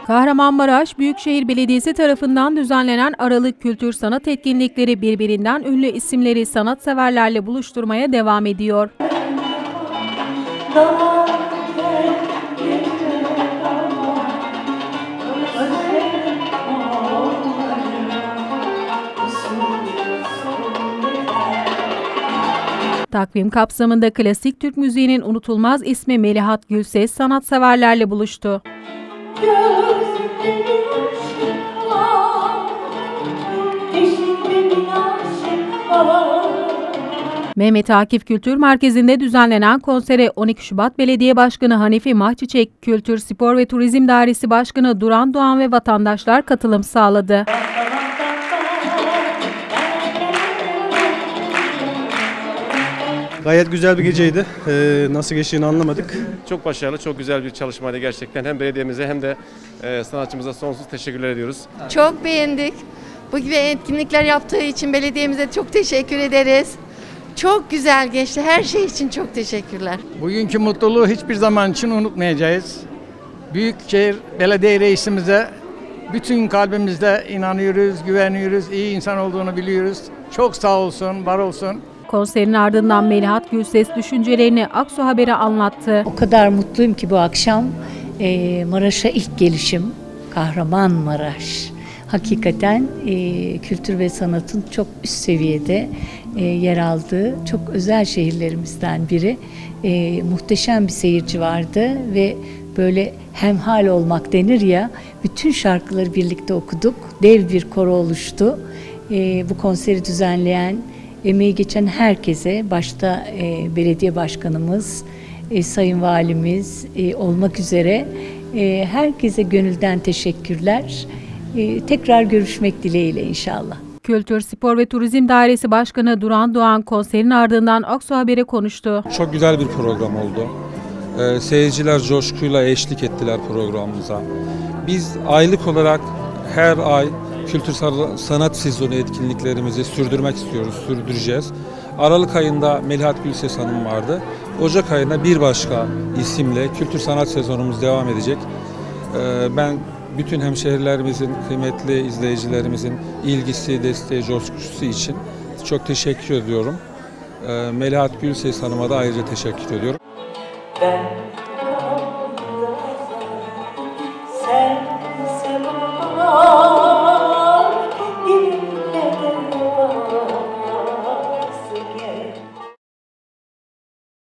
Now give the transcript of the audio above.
Kahramanmaraş Büyükşehir Belediyesi tarafından düzenlenen Aralık Kültür Sanat etkinlikleri birbirinden ünlü isimleri sanatseverlerle buluşturmaya devam ediyor. Takvim kapsamında klasik Türk müziğinin unutulmaz ismi Melihat Gülses sanatseverlerle buluştu. Mehmet Akif Kültür Merkezi'nde düzenlenen konsere 12 Şubat Belediye Başkanı Hanifi Mahçiçek, Kültür, Spor ve Turizm Dairesi Başkanı Duran Doğan ve vatandaşlar katılım sağladı. Gayet güzel bir geceydi. Nasıl geçtiğini anlamadık. Çok başarılı, çok güzel bir çalışmaydı gerçekten. Hem belediyemize hem de sanatçımıza sonsuz teşekkürler ediyoruz. Çok beğendik. Bu gibi etkinlikler yaptığı için belediyemize çok teşekkür ederiz. Çok güzel geçti. Her şey için çok teşekkürler. Bugünkü mutluluğu hiçbir zaman için unutmayacağız. Büyükşehir Belediye Reisimize bütün kalbimizle inanıyoruz, güveniyoruz, iyi insan olduğunu biliyoruz. Çok sağ olsun, var olsun. Konserin ardından Melihat Gülses düşüncelerini Aksu Haber'e anlattı. O kadar mutluyum ki bu akşam Maraş'a ilk gelişim, Kahramanmaraş. Hakikaten kültür ve sanatın çok üst seviyede yer aldığı çok özel şehirlerimizden biri. Muhteşem bir seyirci vardı ve böyle hemhal olmak denir ya, bütün şarkıları birlikte okuduk. Dev bir koro oluştu. Bu konseri düzenleyen, emeği geçen herkese, başta belediye başkanımız, sayın valimiz olmak üzere herkese gönülden teşekkürler. Tekrar görüşmek dileğiyle inşallah. Kültür, Spor ve Turizm Dairesi Başkanı Duran Doğan konserin ardından Aksu Haber'e konuştu. Çok güzel bir program oldu. Seyirciler coşkuyla eşlik ettiler programımıza. Biz aylık olarak her ay kültür sanat sezonu etkinliklerimizi sürdürmek istiyoruz, sürdüreceğiz. Aralık ayında Melihat Gülses Hanım vardı. Ocak ayında bir başka isimle kültür sanat sezonumuz devam edecek. Ben bütün hemşehrilerimizin, kıymetli izleyicilerimizin ilgisi, desteği, coşkusu için çok teşekkür ediyorum. Melihat Gülses Hanım'a da ayrıca teşekkür ediyorum.